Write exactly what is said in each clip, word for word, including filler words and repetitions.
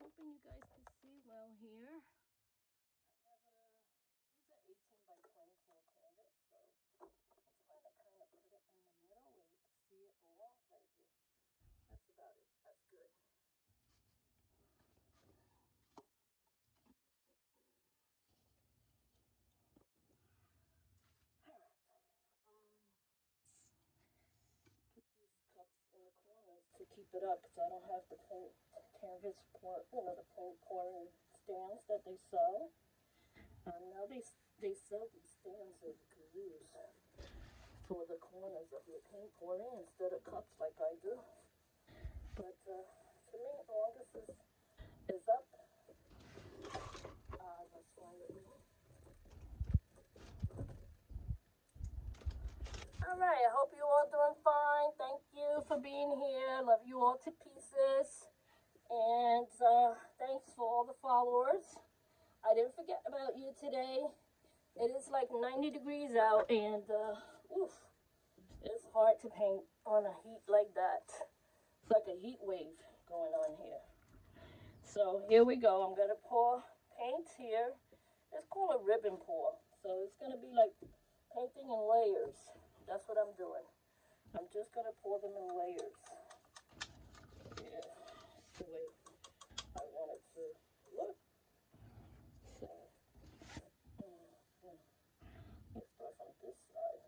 hoping you guys can see well here. I have a, this is an eighteen by twenty-four canvas, so I'm trying to kind of put it in the middle where you can see it all right here. That's about it. That's good. Put these cups in the corners to keep it up because I don't have the paint canvas pour, you know, the paint pouring stands that they sell. Um, now they they sell these stands that you can use for the corners of your paint pouring instead of cups like I do. But uh, to me, as long as this is up, uh, that's fine with me. All right, I hope you all doing fine. Thank you for being here. Love you all to pieces. And uh, thanks for all the followers. I didn't forget about you today. It is like ninety degrees out, and uh, oof, it's hard to paint on a heat like that. It's like a heat wave going on here. So here we go. I'm gonna pour paint here. It's called a ribbon pour. So it's gonna be like painting in layers. That's what I'm doing. I'm just gonna pour them in layers. Yeah, that's the way I want it to look. So mm-hmm. Let's start from this side.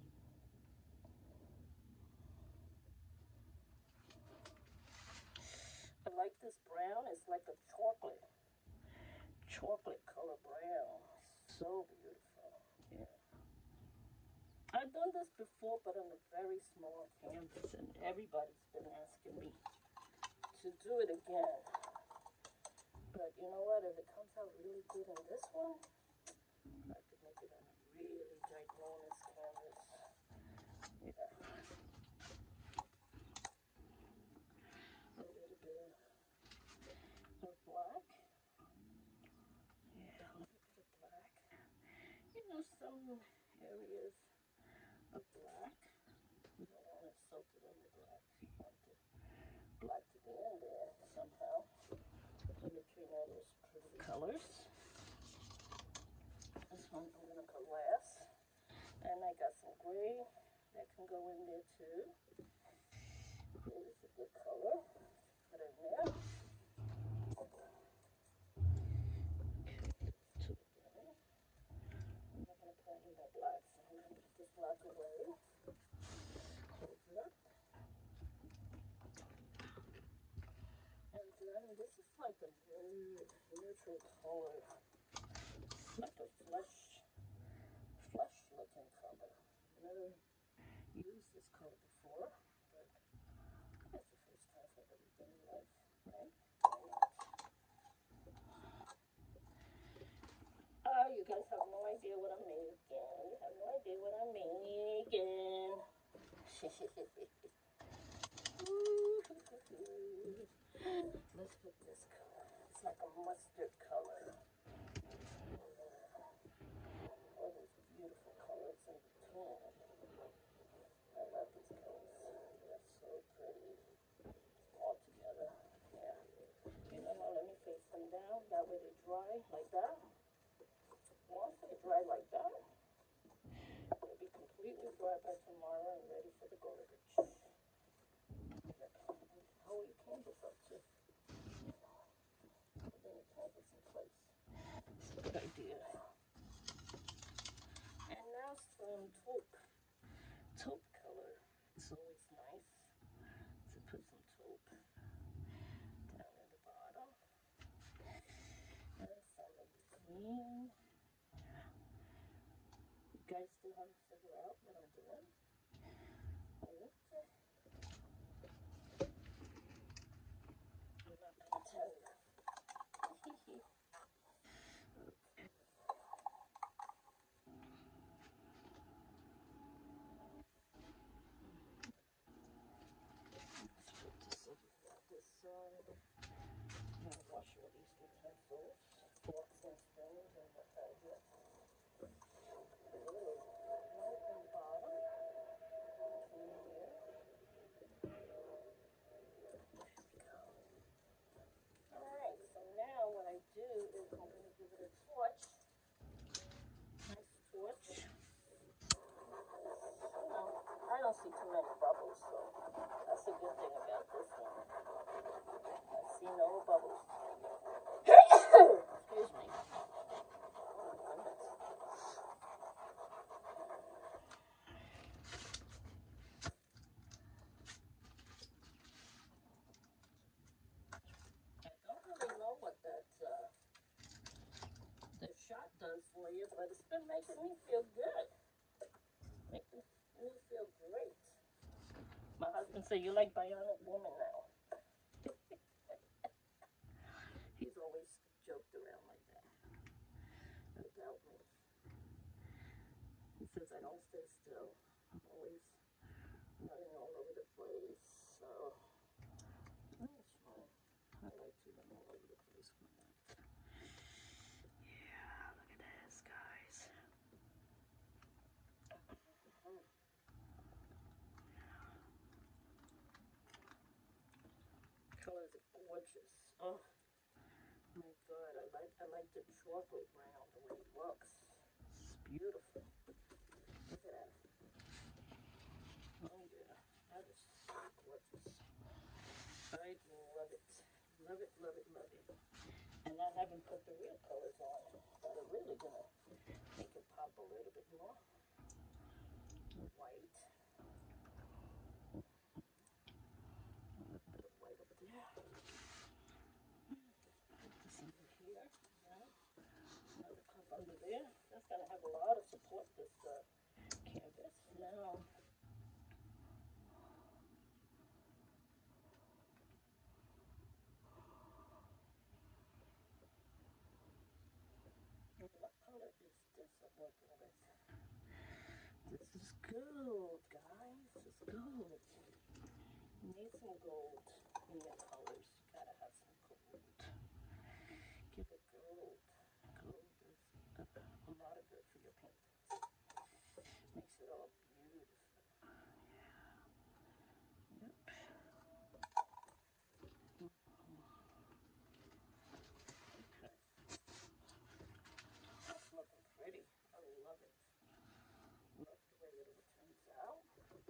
I like this brown. It's like a chocolate, chocolate color brown. So beautiful. Yeah. I've done this before, but on a very small canvas, and everybody's been asking me to do it again. But you know what? If it comes out really good in this one, I could make it on a really ginormous canvas. Yeah. A little bit of black. Yeah, a little bit of black. You know, some areas of black. You don't want to soak it in the black. You want the black to be in there somehow. In between all those pretty colors. This one I'm going to put last. And I got some gray that can go in there too. Here's a good color. Put it in there. Okay. Two again. I'm not going to put any more black, so I'm going to put this black away. Hold it up. And then this is like a very neutral color. It's like a flesh, flesh looking color. I've never used this color before, but that's the first time for everything in life, right? Oh, you guys have no idea what I'm making. You have no idea what I'm making. Let's put this color. It's like a mustard color. All those beautiful colors in between. I love these colors. They're so pretty. All together. Yeah. You know what? Let me face them down. That way they dry like that. Once they dry like that, they'll be completely dry by tomorrow and ready for the garbage. Hold your canvas up too. Put your canvas in place. That's a good idea. And now some taupe. Taupe color. It's always nice to put some taupe down in the bottom. And some in between. You guys still haven't figured out what I'm doing? Okay. I'm not gonna tell you. Let's put this over this side. I'm gonna wash all these utensils, forks and spoons and what have you. Ooh, right in the bottom. Between here. There we go. Alright, been making me feel good. Making me feel great. My husband said, "You like Bionic Woman now." He's always joked around like that about me. He says I don't stay still. I'm always running all over the place. So that's fun. I like to run all over the place with that. Yeah, look at this, guys. Mm-hmm. Colors are gorgeous. Oh my god, I like I like the chocolate brown, the way it looks. It's beautiful. Look at that. Oh yeah, that is so gorgeous. I love it. Love it, love it, love it. And I haven't put the real colors on that are really gonna make it pop a little bit more. White. A little bit of white up there. Put this under here. Yeah. Another cup under there. That's gonna have a lot of support, this uh, canvas. Now, what color is this I'm working with? This is gold, guys. This is gold. You need some gold in your colors. You gotta have some gold. Give it gold. Gold is a, a lot of good for your paintings. Makes it all beautiful. Yep. Mm-hmm. Okay. That's looking pretty. I love it. Love the way it all turns out.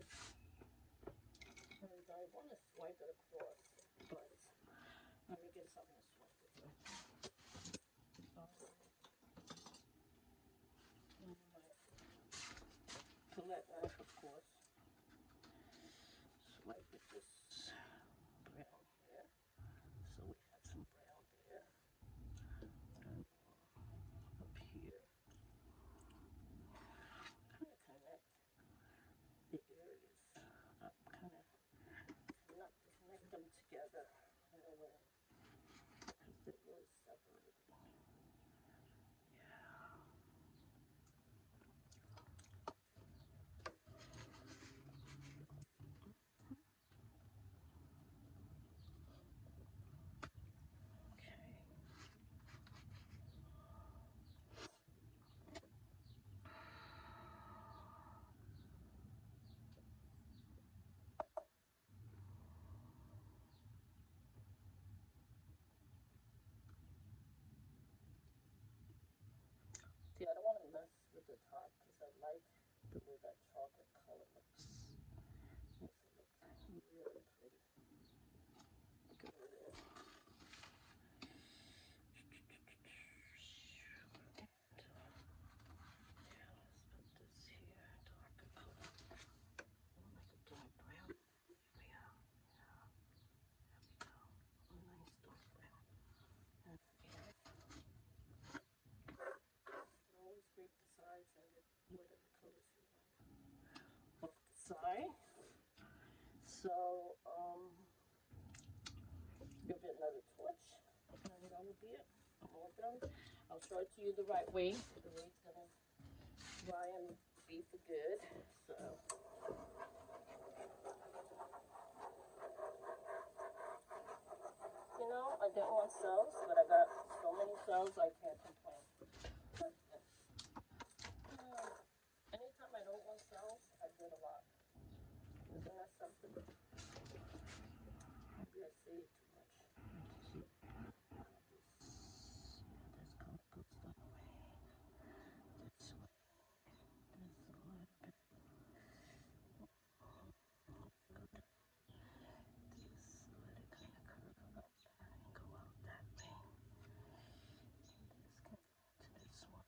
And I want to swipe it across, but let me get something to swipe it with. Um, Colette knife, of course. Swipe with this brown here. So we have some brown there. And up here. Kind of connect the areas. Uh, kind of connect, connect them together in a way. Because they're really separated. Yeah. Okay. See, I don't want to mess with the top because I like the way that chocolate color looks. Makes it look really pretty. Look at it. Yeah, let's put this here, darker color. Like a dark brown. Yeah, yeah. There we go. A nice dark brown. And here. Always scrape the sides and get whatever colors you want off the side. So, um, give it another torch, and that will be it. I'm all done. I'll show it to you the right way. The way it's gonna dry and be for good. So, you know, I didn't want cells, but I got so many cells I can't complain. Uh, anytime I don't want cells, I did a lot. Isn't that something? Maybe I say it too much. See, this, yeah, this color goes that way. This way. This a little bit. Go that. This, let it kind of curve up and go out that way. This can go to this one.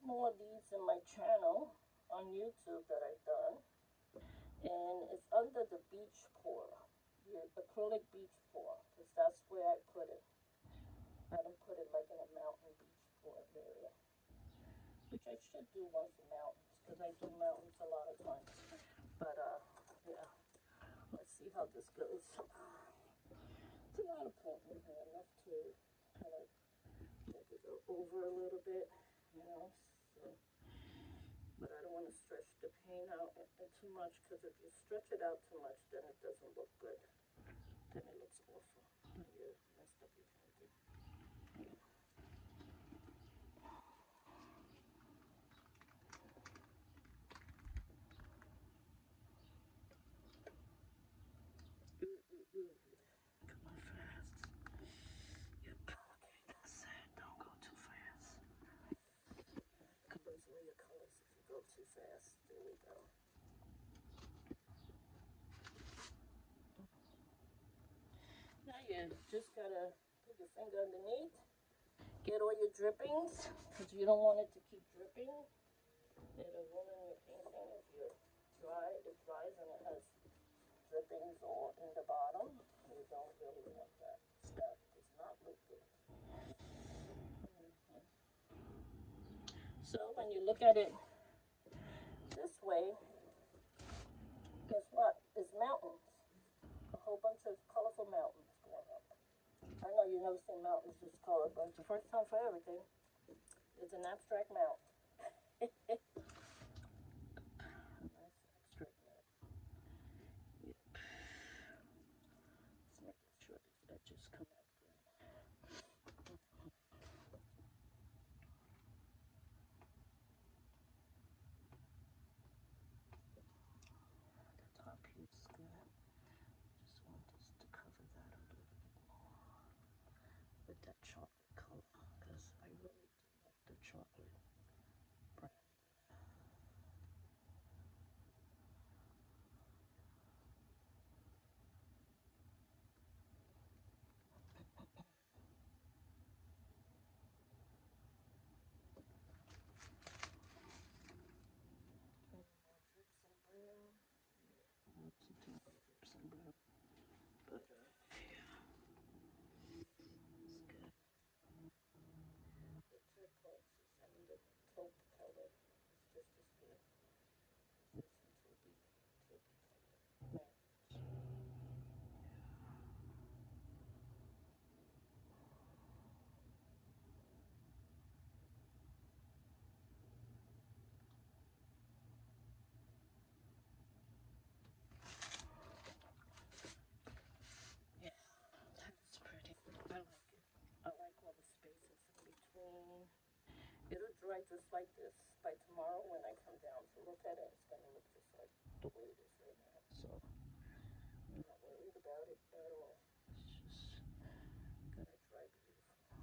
more of these in my channel on YouTube that I've done. And it's under the beach pour, the acrylic beach pour, because that's where I put it. I don't put it like in a mountain beach pour area, which I should do one for mountains, because I do mountains a lot of times. But uh, yeah, let's see how this goes. It's a lot of paint in here, enough to kind of make it go over a little bit, you know. So, but I don't want to stretch the paint out too much, because if you stretch it out too much, then it doesn't look good. Then it looks awful. Then you messed up your painting. Ooh, ooh, ooh. Come on, fast. Yep. Okay, that's it. Don't go too fast. Colors away your colors if you go too fast. There we go. Now you just gotta put your finger underneath, get all your drippings, because you don't want it to keep dripping. It'll ruin your painting if you dry, it dries and it has drippings all in the bottom. You don't really want that. That does not look good. Mm-hmm. So when you look at it this way, guess what? It's mountains. A whole bunch of colorful mountains going up. I know you've never seen mountains this color, but it's the first time for everything. It's an abstract mountain. Nice abstract mountain. Yep. Just making sure these edges come out good. The top here is good. Just want this to cover that a little bit more with that chocolate color, because I really do like the chocolate brown. But uh, yeah, it's good. The turquoise and the taupe color is just as good. This and taupey, taupey color. Yeah, that's pretty. I like it. I like all the spaces in between. It'll dry just like this by tomorrow when I come down to look at it. It's gonna look just like the way it is right now. So I'm not worried about it at all. It's just gonna dry beautiful.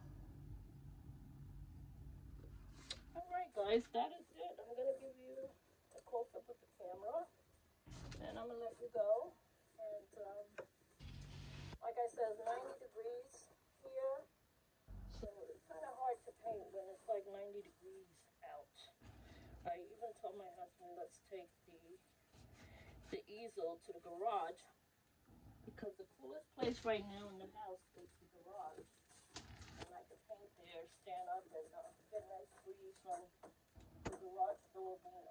All right, guys, that is it. I'm gonna give you a close up with the camera, and I'm gonna let you go. And um, like I said, it's ninety degrees here, so it's kind of hard to paint when it's like ninety degrees out. I even told my husband, let's take the the easel to the garage, because the coolest place right now in the house is the garage, and I can paint there, stand up, and uh, get a nice breeze from the garage door being